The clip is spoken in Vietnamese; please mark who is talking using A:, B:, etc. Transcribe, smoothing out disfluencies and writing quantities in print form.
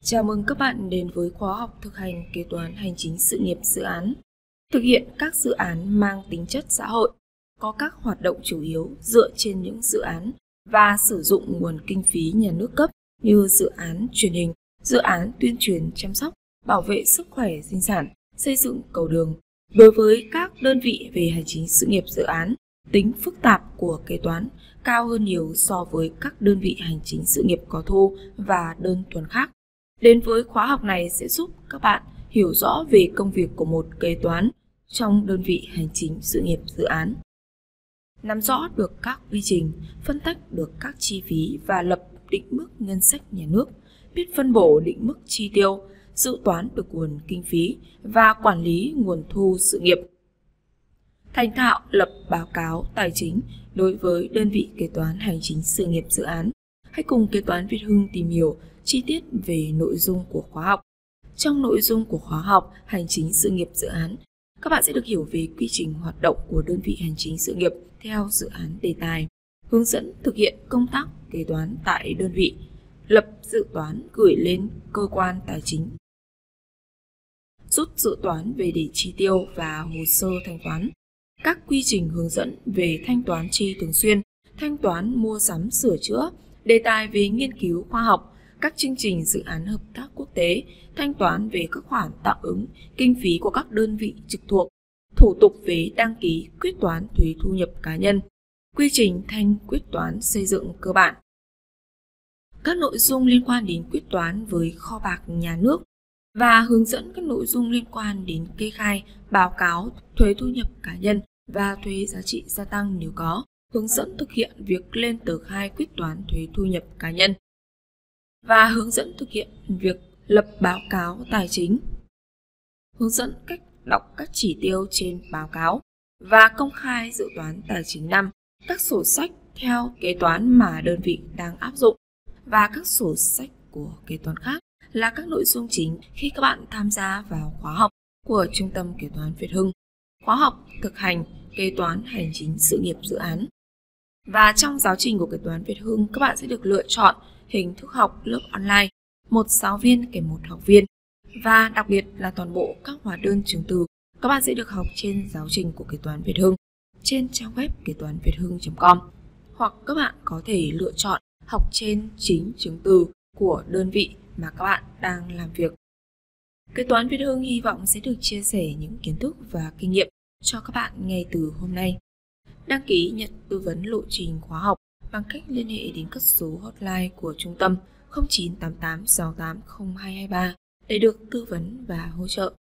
A: Chào mừng các bạn đến với khóa học thực hành kế toán hành chính sự nghiệp dự án. Thực hiện các dự án mang tính chất xã hội, có các hoạt động chủ yếu dựa trên những dự án và sử dụng nguồn kinh phí nhà nước cấp như dự án truyền hình, dự án tuyên truyền chăm sóc, bảo vệ sức khỏe sinh sản, xây dựng cầu đường. Đối với các đơn vị về hành chính sự nghiệp dự án, tính phức tạp của kế toán cao hơn nhiều so với các đơn vị hành chính sự nghiệp có thu và đơn thuần khác. Đến với khóa học này sẽ giúp các bạn hiểu rõ về công việc của một kế toán trong đơn vị hành chính sự nghiệp dự án. Nắm rõ được các quy trình, phân tách được các chi phí và lập định mức ngân sách nhà nước, biết phân bổ định mức chi tiêu, dự toán được nguồn kinh phí và quản lý nguồn thu sự nghiệp. Thành thạo lập báo cáo tài chính đối với đơn vị kế toán hành chính sự nghiệp dự án. Hãy cùng kế toán Việt Hưng tìm hiểu chi tiết về nội dung của khóa học. Trong nội dung của khóa học hành chính sự nghiệp dự án, các bạn sẽ được hiểu về quy trình hoạt động của đơn vị hành chính sự nghiệp theo dự án đề tài, hướng dẫn thực hiện công tác kế toán tại đơn vị, lập dự toán gửi lên cơ quan tài chính, rút dự toán về để chi tiêu và hồ sơ thanh toán, các quy trình hướng dẫn về thanh toán chi thường xuyên, thanh toán mua sắm sửa chữa, đề tài về nghiên cứu khoa học, các chương trình dự án hợp tác quốc tế, thanh toán về các khoản tạm ứng, kinh phí của các đơn vị trực thuộc, thủ tục về đăng ký quyết toán thuế thu nhập cá nhân, quy trình thanh quyết toán xây dựng cơ bản. Các nội dung liên quan đến quyết toán với kho bạc nhà nước và hướng dẫn các nội dung liên quan đến kê khai, báo cáo thuế thu nhập cá nhân và thuế giá trị gia tăng nếu có, hướng dẫn thực hiện việc lên tờ khai quyết toán thuế thu nhập cá nhân và hướng dẫn thực hiện việc lập báo cáo tài chính, hướng dẫn cách đọc các chỉ tiêu trên báo cáo và công khai dự toán tài chính năm, các sổ sách theo kế toán mà đơn vị đang áp dụng và các sổ sách của kế toán khác là các nội dung chính khi các bạn tham gia vào khóa học của Trung tâm Kế toán Việt Hưng, khóa học thực hành kế toán hành chính sự nghiệp dự án. Và trong giáo trình của Kế toán Việt Hưng, các bạn sẽ được lựa chọn hình thức học lớp online, một giáo viên kèm một học viên, và đặc biệt là toàn bộ các hóa đơn chứng từ các bạn sẽ được học trên giáo trình của Kế toán Việt Hưng trên trang web kế toán viethưng.com, hoặc các bạn có thể lựa chọn học trên chính chứng từ của đơn vị mà các bạn đang làm việc. Kế toán Việt Hưng hy vọng sẽ được chia sẻ những kiến thức và kinh nghiệm cho các bạn ngay từ hôm nay. Đăng ký nhận tư vấn lộ trình khóa học bằng cách liên hệ đến các số hotline của trung tâm 0988 68 0223 để được tư vấn và hỗ trợ.